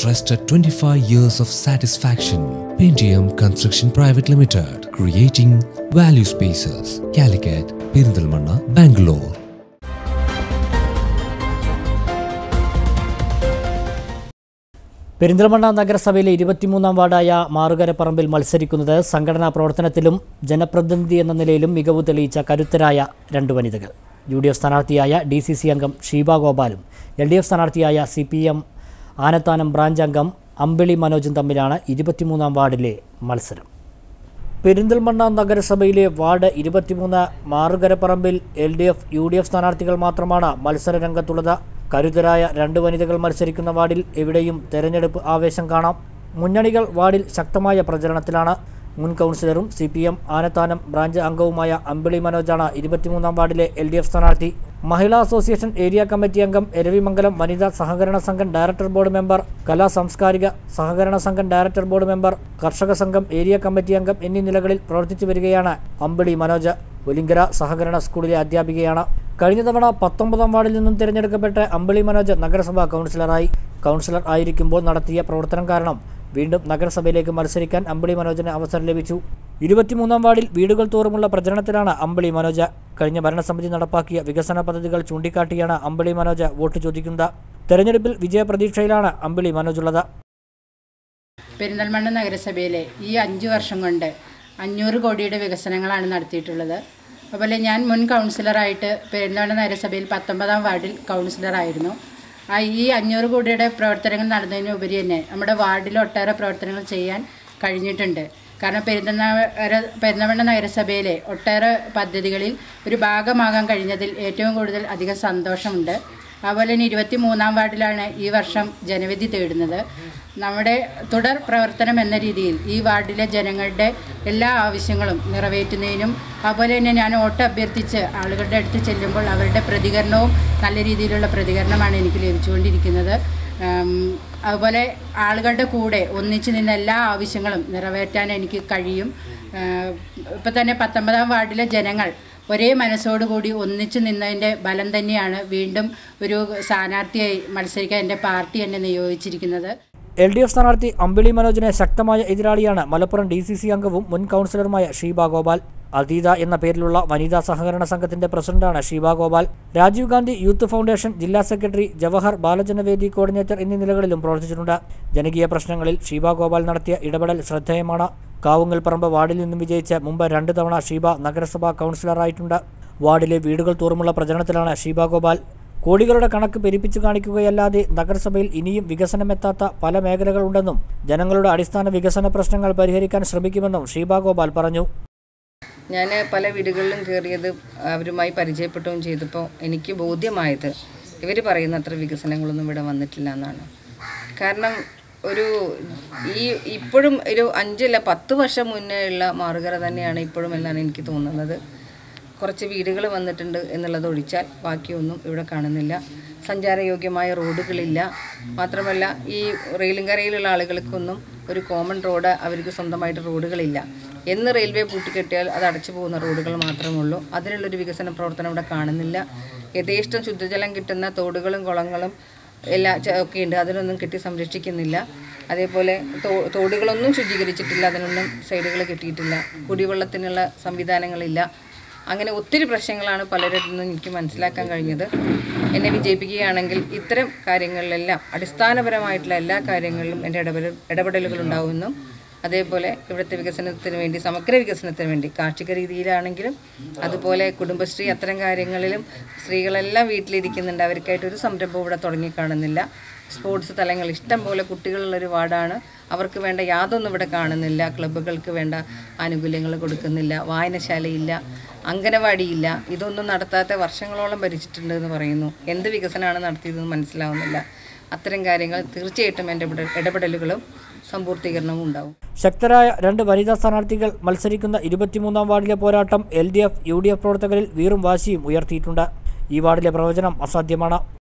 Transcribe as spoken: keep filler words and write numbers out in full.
trusted twenty-five years of satisfaction. Pentium Construction Private Limited, creating value spaces. Calicut, Thalmana, Bangalore. Perinthalmanna നഗരസഭയിലെ ഇരുപത്തിമൂന്നാം വാർഡായ മാറുകരപ്പറമ്പിൽ മത്സരിക്കുന്നത് സംഘടനാ പ്രവർത്തനത്തിലും ജനപ്രതിനിധി എന്ന നിലയിലും മികവ് തെളിയിച്ച കരുത്തരായ രണ്ട് വനിതകൾ. യു ഡി എഫ് സ്ഥാനാർത്ഥിയായ ഡി സി സി അംഗം ഷീബ ഗോപാലും എൽ ഡി എഫ് സ്ഥാനാർത്ഥിയായ C P M Anathanam branch അംഗം അമ്പിളി മനോജും തമ്മിലാണ് ഇരുപത്തിമൂന്നാം വാർഡിലെ മത്സരം. പെരിന്തൽമണ്ണ നഗരസഭയിലെ വാർഡ് ഇരുപത്തിമൂന്ന് മാറുകരപ്പറമ്പിൽ L D F U D F സ്ഥാനാർത്ഥികൾ മാത്രമാണ് മത്സര രംഗത്തുള്ളത്. കരുതരായ രണ്ട് വനിതകൾ മത്സരിക്കുന്ന വാർഡിൽ എവിടെയും തെരഞ്ഞെടുപ്പ് ആവേശം കാണാം. മുന്നണികൾ വാർഡിൽ ശക്തമായ പ്രചരണത്തിലാണ്. മുൻ കൗൺസിലറും C P M Anathanam branch അംഗവുമായ അമ്പിളി മനോജാണ് ഇരുപത്തിമൂന്നാം വാർഡിലെ എൽ ഡി എഫ് സ്ഥാനാർത്ഥി. മഹിളാ അസോസിയേഷൻ ഏരിയ കമ്മിറ്റി അംഗം, എരവിമംഗലം വനിതാ സഹകരണ സംഘം ഡയറക്ടർ ബോർഡ് മെമ്പർ, കലാ സാംസ്കാരിക സഹകരണ സംഘം ഡയറക്ടർ ബോർഡ് മെമ്പർ, കർഷക സംഘം ഏരിയ കമ്മിറ്റി അംഗം എന്നീ നിലകളിൽ പ്രവർത്തിച്ചു വരികയാണ് അമ്പിളി മനോജ്. ഒലിങ്കര സഹകരണ സ്കൂളിലെ അധ്യാപികയാണ്. കഴിഞ്ഞ തവണ പത്തൊമ്പതാം വാർഡിൽ നിന്നും തിരഞ്ഞെടുക്കപ്പെട്ട അമ്പിളി മനോജ് നഗരസഭാ കൗൺസിലറായി. കൗൺസിലർ ആയിരിക്കുമ്പോൾ നടത്തിയ പ്രവർത്തനം കാരണം വീണ്ടും നഗരസഭയിലേക്ക് മത്സരിക്കാൻ അമ്പിളി മനോജിന് അവസരം ലഭിച്ചു. ഇരുപത്തിമൂന്നാം വാർഡിൽ വീടുകൾ തോറുമുള്ള പ്രചരണത്തിലാണ് അമ്പിളി മനോജ്. കഴിഞ്ഞ ഭരണസമിതി നടപ്പാക്കിയ വികസന പദ്ധതികൾ ചൂണ്ടിക്കാട്ടിയാണ് അമ്പിളി മനോജ് വോട്ട് ചോദിക്കുന്നത്. തെരഞ്ഞെടുപ്പിൽ വിജയപ്രതീക്ഷയിലാണ് അമ്പിളി മനോജ് ഉള്ളത്. പെരിന്തൽമണ്ണ നഗരസഭയിലെ ഈ അഞ്ചു വർഷം കൊണ്ട് അഞ്ഞൂറ് കോടിയുടെ വികസനങ്ങളാണ് നടത്തിയിട്ടുള്ളത്. അതുപോലെ ഞാൻ മുൻ കൗൺസിലറായിട്ട് പെരിന്തൽമണ്ണ നഗരസഭയിൽ പത്തൊമ്പതാം വാർഡിൽ കൗൺസിലറായിരുന്നു. ഈ അഞ്ഞൂറ് കോടിയുടെ പ്രവർത്തനങ്ങൾ നടന്നതിനുപരി തന്നെ നമ്മുടെ വാർഡിൽ ഒട്ടേറെ പ്രവർത്തനങ്ങൾ ചെയ്യാൻ കഴിഞ്ഞിട്ടുണ്ട്. കാരണം പെരിന്തൽമണ്ണ പെരിന്തൽമണ്ണ നഗരസഭയിലെ ഒട്ടേറെ പദ്ധതികളിൽ ഒരു ഭാഗമാകാൻ കഴിഞ്ഞതിൽ ഏറ്റവും കൂടുതൽ അധികം സന്തോഷമുണ്ട്. അതുപോലെ തന്നെ ഇരുപത്തി മൂന്നാം വാർഡിലാണ് ഈ വർഷം ജനവിധി തേടുന്നത്. നമ്മുടെ തുടർ പ്രവർത്തനം എന്ന രീതിയിൽ ഈ വാർഡിലെ ജനങ്ങളുടെ എല്ലാ ആവശ്യങ്ങളും നിറവേറ്റുന്നതിനും അതുപോലെ തന്നെ ഞാൻ വോട്ട് അഭ്യർത്ഥിച്ച് ആളുകളുടെ അടുത്ത് ചെല്ലുമ്പോൾ അവരുടെ പ്രതികരണവും നല്ല രീതിയിലുള്ള പ്രതികരണമാണ് എനിക്ക് ലഭിച്ചുകൊണ്ടിരിക്കുന്നത്. അതുപോലെ ആളുകളുടെ കൂടെ ഒന്നിച്ച് നിന്ന് എല്ലാ ആവശ്യങ്ങളും നിറവേറ്റാൻ എനിക്ക് കഴിയും. ഇപ്പം തന്നെ പത്തൊമ്പതാം വാർഡിലെ ജനങ്ങൾ ഒരേ മനസ്സോടുകൂടി ഒന്നിച്ചു നിന്നതിൻ്റെ ബലം തന്നെയാണ് വീണ്ടും ഒരു സ്ഥാനാർത്ഥിയായി മത്സരിക്കാൻ എൻ്റെ പാർട്ടി എന്നെ നിയോഗിച്ചിരിക്കുന്നത്. എൽ ഡി എഫ് സ്ഥാനാർത്ഥി അമ്പിളി മനോജിനെ ശക്തമായ എതിരാളിയാണ് മലപ്പുറം ഡി സി സി അംഗവും മുൻ കൗൺസിലറുമായ ഷീബ ഗോപാൽ. അതീത എന്ന പേരിലുള്ള വനിതാ സഹകരണ സംഘത്തിന്റെ പ്രസിഡന്റാണ് ഷീബ ഗോപാൽ. രാജീവ് ഗാന്ധി യൂത്ത് ഫൗണ്ടേഷൻ ജില്ലാ സെക്രട്ടറി, ജവഹർ ബാലജനവേദി കോർഡിനേറ്റർ എന്നീ നിലകളിലും പ്രവർത്തിച്ചിട്ടുണ്ട്. ജനകീയ പ്രശ്നങ്ങളിൽ ഷീബ ഗോപാൽ നടത്തിയ ഇടപെടൽ ശ്രദ്ധേയമാണ്. കാവുങ്ങൽപ്പറമ്പ് വാർഡിൽ നിന്നും വിജയിച്ച് മുമ്പ് രണ്ട് തവണ ഷീബ നഗരസഭാ കൗൺസിലറായിട്ടുണ്ട്. വാർഡിലെ വീടുകൾ തോറുമുള്ള പ്രചരണത്തിലാണ് ഷീബ ഗോപാൽ. കോടികളുടെ കണക്ക് പെരുപ്പിച്ചു കാണിക്കുകയല്ലാതെ നഗരസഭയിൽ ഇനിയും വികസനമെത്താത്ത പല മേഖലകളുണ്ടെന്നും ജനങ്ങളുടെ അടിസ്ഥാന വികസന പ്രശ്നങ്ങൾ പരിഹരിക്കാൻ ശ്രമിക്കുമെന്നും ഷീബ ഗോപാൽ പറഞ്ഞു. ഞാൻ പല വീടുകളിലും കയറിയത് അവരുമായി പരിചയപ്പെട്ടുകയും ചെയ്തപ്പോൾ എനിക്ക് ബോധ്യമായത് ഇവർ പറയുന്ന അത്ര വികസനങ്ങളൊന്നും ഇവിടെ വന്നിട്ടില്ല എന്നാണ്. കാരണം ഒരു ഈ ഇപ്പോഴും ഒരു അഞ്ചല്ല പത്ത് വർഷം മുന്നേ ഉള്ള മാറുകര തന്നെയാണ് ഇപ്പോഴും എന്നാണ് എനിക്ക് തോന്നുന്നത്. കുറച്ച് വീടുകൾ വന്നിട്ടുണ്ട് എന്നുള്ളത് ഒഴിച്ചാൽ ബാക്കിയൊന്നും ഇവിടെ കാണുന്നില്ല. സഞ്ചാരയോഗ്യമായ റോഡുകളില്ല. മാത്രമല്ല ഈ റെയിലിൻകരയിലുള്ള ആളുകൾക്കൊന്നും ഒരു കോമൺ റോഡ്, അവർക്ക് സ്വന്തമായിട്ട് റോഡുകളില്ല. എന്ന് റെയിൽവേ പൂട്ടിക്കെട്ടിയാൽ അത് അടച്ചു പോകുന്ന റോഡുകൾ മാത്രമേ ഉള്ളൂ. അതിനുള്ളൊരു വികസന പ്രവർത്തനം ഇവിടെ കാണുന്നില്ല. യഥേഷ്ടം ശുദ്ധജലം കിട്ടുന്ന തോടുകളും കുളങ്ങളും എല്ലാ ഒക്കെ ഉണ്ട്, അതിനൊന്നും കെട്ടി സംരക്ഷിക്കുന്നില്ല. അതേപോലെ തോ തോടുകളൊന്നും ശുചീകരിച്ചിട്ടില്ല, അതിനൊന്നും സൈഡുകൾ കെട്ടിയിട്ടില്ല. കുടിവെള്ളത്തിനുള്ള സംവിധാനങ്ങളില്ല. അങ്ങനെ ഒത്തിരി പ്രശ്നങ്ങളാണ് പലരിൽ നിന്നും എനിക്ക് മനസ്സിലാക്കാൻ കഴിഞ്ഞത്. എന്നെ വിജയിപ്പിക്കുകയാണെങ്കിൽ ഇത്തരം കാര്യങ്ങളിലെല്ലാം അടിസ്ഥാനപരമായിട്ടുള്ള എല്ലാ കാര്യങ്ങളിലും എൻ്റെ ഇടപെടൽ ഇടപെടലുകൾ ഉണ്ടാവുമെന്നും അതേപോലെ ഇവിടുത്തെ വികസനത്തിന് വേണ്ടി, സമഗ്ര വികസനത്തിന് വേണ്ടി, കാർഷിക രീതിയിലാണെങ്കിലും അതുപോലെ കുടുംബശ്രീ അത്തരം കാര്യങ്ങളിലും സ്ത്രീകളെല്ലാം വീട്ടിലിരിക്കുന്നുണ്ട്. അവർക്കായിട്ട് ഒരു സംരംഭം ഇവിടെ തുടങ്ങി കാണുന്നില്ല. സ്പോർട്സ് തലങ്ങൾ ഇഷ്ടം പോലെ കുട്ടികളുള്ളൊരു വാർഡാണ്. അവർക്ക് വേണ്ട യാതൊന്നും ഇവിടെ കാണുന്നില്ല. ക്ലബ്ബുകൾക്ക് വേണ്ട ആനുകൂല്യങ്ങൾ കൊടുക്കുന്നില്ല. വായനശാലയില്ല, അംഗനവാടിയില്ല. ഇതൊന്നും നടത്താത്ത വർഷങ്ങളോളം ഭരിച്ചിട്ടുണ്ട് എന്ന് പറയുന്നു. എന്ത് വികസനമാണ് നടത്തിയതെന്ന് മനസ്സിലാവുന്നില്ല. അത്തരം കാര്യങ്ങൾ തീർച്ചയായിട്ടും എൻ്റെ ഇടപെടലുകളും സമ്പൂർത്തീകരണവും ഉണ്ടാവും. ശക്തരായ രണ്ട് വനിതാ സ്ഥാനാർത്ഥികൾ മത്സരിക്കുന്ന ഇരുപത്തിമൂന്നാം വാർഡിലെ പോരാട്ടം L D F U D F പ്രവർത്തകരിൽ വീറും വാശിയും ഉയർത്തിയിട്ടുണ്ട്. ഈ വാർഡിലെ പ്രവചനം അസാധ്യമാണ്.